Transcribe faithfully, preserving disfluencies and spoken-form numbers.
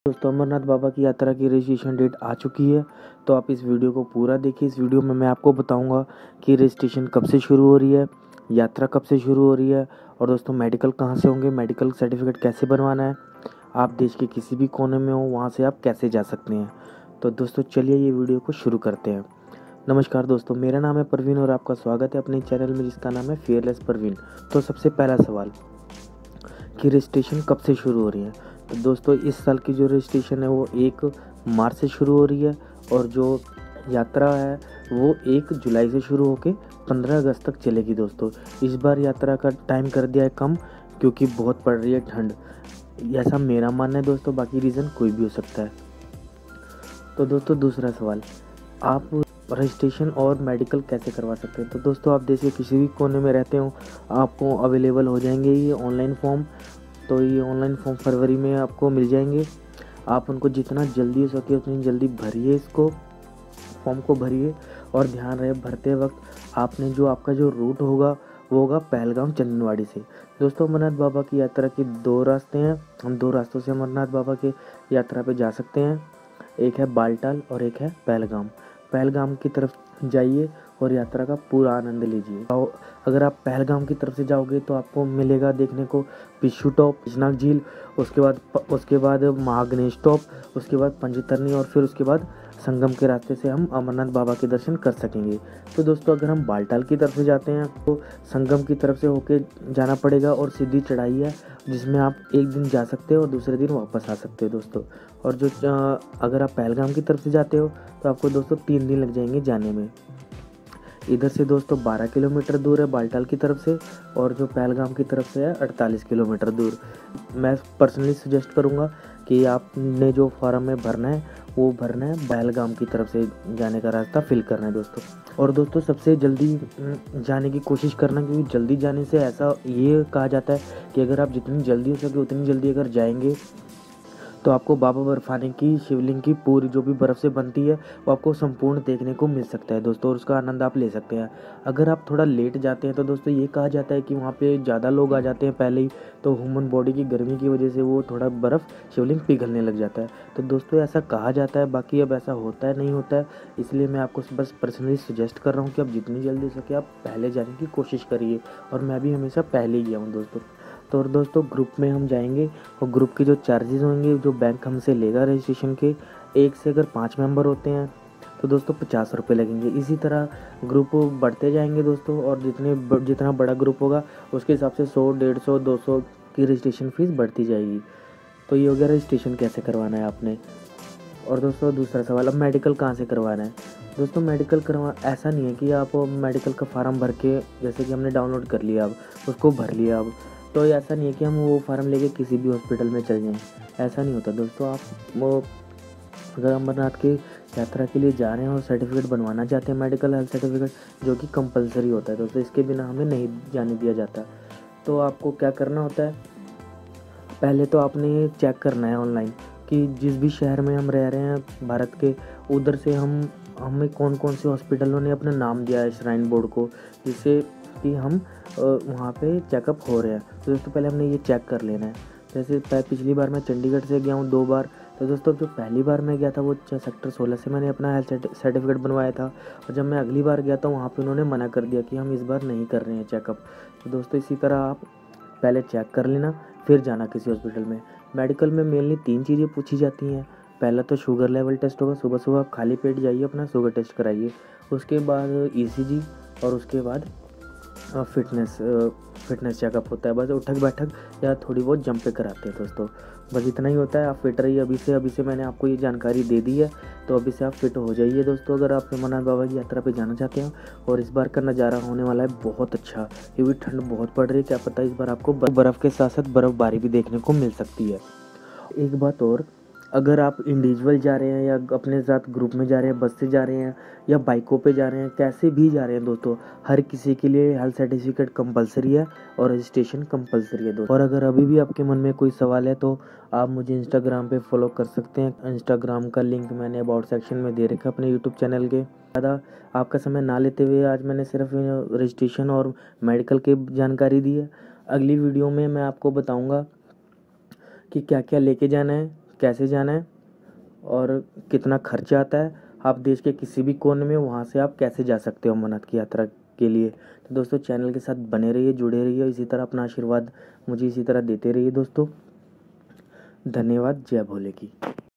दोस्तों, अमरनाथ बाबा की यात्रा की रजिस्ट्रेशन डेट आ चुकी है। तो आप इस वीडियो को पूरा देखिए। इस वीडियो में मैं आपको बताऊंगा कि रजिस्ट्रेशन कब से शुरू हो रही है, यात्रा कब से शुरू हो रही है, और दोस्तों मेडिकल कहाँ से होंगे, मेडिकल सर्टिफिकेट कैसे बनवाना है, आप देश के किसी भी कोने में हो वहाँ से आप कैसे जा सकते हैं। तो दोस्तों चलिए ये वीडियो को शुरू करते हैं। नमस्कार दोस्तों, मेरा नाम है परवीन और आपका स्वागत है अपने चैनल में जिसका नाम है फियरलेस परवीन। तो सबसे पहला सवाल कि रजिस्ट्रेशन कब से शुरू हो रही है। तो दोस्तों इस साल की जो रजिस्ट्रेशन है वो एक मार्च से शुरू हो रही है, और जो यात्रा है वो एक जुलाई से शुरू होकर पंद्रह अगस्त तक चलेगी। दोस्तों इस बार यात्रा का टाइम कर दिया है कम, क्योंकि बहुत पड़ रही है ठंड, ऐसा मेरा मानना है दोस्तों, बाकी रीज़न कोई भी हो सकता है। तो दोस्तों दूसरा सवाल, आप रजिस्ट्रेशन और मेडिकल कैसे करवा सकते हैं। तो दोस्तों आप देश के किसी भी कोने में रहते हो आपको अवेलेबल हो जाएंगे ये ऑनलाइन फॉर्म। तो ये ऑनलाइन फॉर्म फरवरी में आपको मिल जाएंगे। आप उनको जितना जल्दी हो सके उतनी जल्दी भरिए, इसको फॉर्म को भरिए। और ध्यान रहे भरते वक्त आपने जो आपका जो रूट होगा वो होगा पहलगाम चंदनवाड़ी से। दोस्तों अमरनाथ बाबा की यात्रा के दो रास्ते हैं, हम दो रास्तों से अमरनाथ बाबा के यात्रा पे जा सकते हैं। एक है बालटाल और एक है पहलगाम। पहलगाम की तरफ जाइए और यात्रा का पूरा आनंद लीजिए। और अगर आप पहलगाम की तरफ से जाओगे तो आपको मिलेगा देखने को पिशु टॉप, पिशनाक झील, उसके बाद उसके बाद महागणेश टॉप, उसके बाद पंचतरनी, और फिर उसके बाद संगम के रास्ते से हम अमरनाथ बाबा के दर्शन कर सकेंगे। तो दोस्तों अगर हम बालटाल की तरफ से जाते हैं तो संगम की तरफ से होके जाना पड़ेगा, और सीधी चढ़ाई है जिसमें आप एक दिन जा सकते हो और दूसरे दिन वापस आ सकते हो दोस्तों। और जो अगर आप पहलगाम की तरफ से जाते हो तो आपको दोस्तों तीन दिन लग जाएंगे जाने में। इधर से दोस्तों बारह किलोमीटर दूर है बालटाल की तरफ से, और जो पहलगाम की तरफ से है अड़तालीस किलोमीटर दूर। मैं पर्सनली सजेस्ट करूँगा कि आपने जो फॉर्म में भरना है वो भरना है पहलगाम की तरफ से जाने का रास्ता फिल करना है दोस्तों। और दोस्तों सबसे जल्दी जाने की कोशिश करना, क्योंकि जल्दी जाने से ऐसा ये कहा जाता है कि अगर आप जितनी जल्दी हो सके उतनी जल्दी अगर जाएंगे तो आपको बाबा बर्फानी की शिवलिंग की पूरी जो भी बर्फ़ से बनती है वो आपको संपूर्ण देखने को मिल सकता है दोस्तों, और उसका आनंद आप ले सकते हैं। अगर आप थोड़ा लेट जाते हैं तो दोस्तों ये कहा जाता है कि वहाँ पे ज़्यादा लोग आ जाते हैं पहले ही, तो ह्यूमन बॉडी की गर्मी की वजह से वो थोड़ा बर्फ़ शिवलिंग पिघलने लग जाता है। तो दोस्तों ऐसा कहा जाता है, बाकी अब ऐसा होता है नहीं होता है, इसलिए मैं आपको बस पर्सनली सजेस्ट कर रहा हूँ कि आप जितनी जल्दी हो सके आप पहले जाने की कोशिश करिए। और मैं भी हमेशा पहले ही गया हूँ दोस्तों। तो और दोस्तों ग्रुप में हम जाएंगे और ग्रुप के जो चार्जेस होंगे जो बैंक हमसे लेगा रजिस्ट्रेशन के, एक से अगर पाँच मेंबर होते हैं तो दोस्तों पचास रुपये लगेंगे। इसी तरह ग्रुप बढ़ते जाएंगे दोस्तों, और जितने जितना बड़ा ग्रुप होगा उसके हिसाब से सौ डेढ़ सौ दो सौ की रजिस्ट्रेशन फ़ीस बढ़ती जाएगी। तो ये हो गया रजिस्ट्रेशन कैसे करवाना है आपने। और दोस्तों दूसरा सवाल, अब मेडिकल कहाँ से करवाना है। दोस्तों मेडिकल करवा ऐसा नहीं है कि आप मेडिकल का फार्म भर के, जैसे कि हमने डाउनलोड कर लिया अब उसको भर लिया अब, तो ऐसा नहीं है कि हम वो फार्म लेके किसी भी हॉस्पिटल में चल जाएं, ऐसा नहीं होता दोस्तों। आप वो अगर अमरनाथ की यात्रा के लिए जा रहे हैं और सर्टिफिकेट बनवाना चाहते हैं मेडिकल हेल्थ सर्टिफिकेट, जो कि कंपलसरी होता है दोस्तों, इसके बिना हमें नहीं जाने दिया जाता। तो आपको क्या करना होता है, पहले तो आपने चेक करना है ऑनलाइन कि जिस भी शहर में हम रह रहे हैं भारत के, उधर से हम हमें कौन कौन से हॉस्पिटलों ने अपना नाम दिया है श्राइन बोर्ड को, जिससे कि हम वहाँ पे चेकअप हो रहे हैं। तो दोस्तों पहले हमने ये चेक कर लेना है। जैसे पिछली बार मैं चंडीगढ़ से गया हूँ दो बार, तो दोस्तों जो पहली बार मैं गया था वो सेक्टर सोलह से मैंने अपना हेल्थ सर्टिफिकेट बनवाया था, और जब मैं अगली बार गया था वहाँ पे उन्होंने मना कर दिया कि हम इस बार नहीं कर रहे हैं चेकअप। तो दोस्तों इसी तरह आप पहले चेक कर लेना फिर जाना किसी हॉस्पिटल में। मेडिकल में मेनली तीन चीज़ें पूछी जाती हैं। पहला तो शुगर लेवल टेस्ट होगा, सुबह सुबह आप खाली पेट जाइए अपना शुगर टेस्ट कराइए। उसके बाद ईसीजी, और उसके बाद फिटनेस फिटनेस चेकअप होता है। बस उठक बैठक या थोड़ी बहुत जंप पे कराते हैं दोस्तों, बस इतना ही होता है। आप फिट रहिए अभी से, अभी से मैंने आपको ये जानकारी दे दी है, तो अभी से आप फिट हो जाइए दोस्तों अगर आप अमरनाथ बाबा की यात्रा पे जाना चाहते हैं। और इस बार का नज़ारा होने वाला है बहुत अच्छा, क्योंकि ठंड बहुत पड़ रही है, क्या पता इस बार आपको बर्फ़ के साथ साथ बर्फ़बारी भी देखने को मिल सकती है। एक बात और, अगर आप इंडिविजुअल जा रहे हैं या अपने साथ ग्रुप में जा रहे हैं, बस से जा रहे हैं या बाइकों पे जा रहे हैं, कैसे भी जा रहे हैं दोस्तों, हर किसी के लिए हेल्थ सर्टिफिकेट कंपलसरी है और रजिस्ट्रेशन कंपलसरी है दोस्तों। और अगर अभी भी आपके मन में कोई सवाल है तो आप मुझे इंस्टाग्राम पे फॉलो कर सकते हैं। इंस्टाग्राम का लिंक मैंने अबाउट सेक्शन में दे रखा है अपने यूट्यूब चैनल के। ज़्यादा आपका समय ना लेते हुए आज मैंने सिर्फ रजिस्ट्रेशन और मेडिकल की जानकारी दी है। अगली वीडियो में मैं आपको बताऊँगा कि क्या क्या लेके जाना है, कैसे जाना है और कितना खर्चा आता है, आप देश के किसी भी कोने में वहाँ से आप कैसे जा सकते हो अमरनाथ की यात्रा के लिए। तो दोस्तों चैनल के साथ बने रहिए, जुड़े रहिए, इसी तरह अपना आशीर्वाद मुझे इसी तरह देते रहिए दोस्तों। धन्यवाद। जय भोले की।